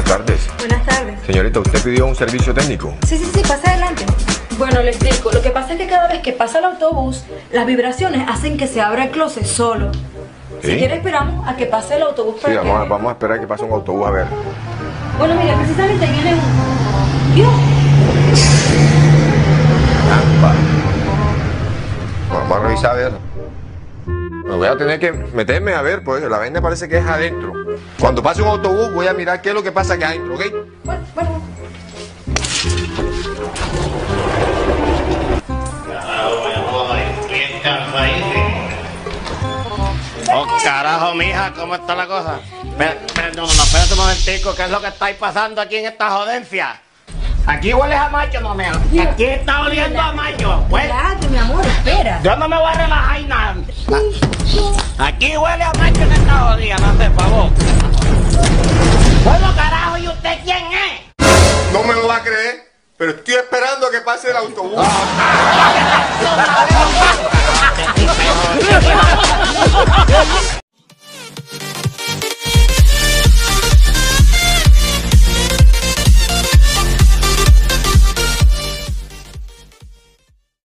tardes. Buenas tardes. Señorita, ¿usted pidió un servicio técnico? Sí, pasa adelante. Bueno, le explico. Lo que pasa es que cada vez que pasa el autobús, las vibraciones hacen que se abra el closet solo. ¿Sí? Si quiere, esperamos a que pase el autobús Sí, para que... vamos a esperar que pase un autobús a ver. Bueno, mira, precisamente viene un... Dios. Caramba. Vamos a revisar a ver. Me voy a tener que meterme a ver, pues la vaina parece que es adentro. Cuando pase un autobús voy a mirar qué es lo que pasa acá adentro, ¿ok? Bueno. Oh, carajo, mija, ¿cómo está la cosa? No, espérate un momentico, ¿qué es lo que estáis pasando aquí en esta jodencia? Aquí hueles a macho, no me... Aquí está oliendo a macho. Pues, Espérate, mi amor, espera. yo no me voy a relajar y nada. Aquí huele a macho en esta jodida, no hace favor. Bueno, carajo, ¿y usted quién es? No me lo va a creer, pero estoy esperando a que pase el autobús.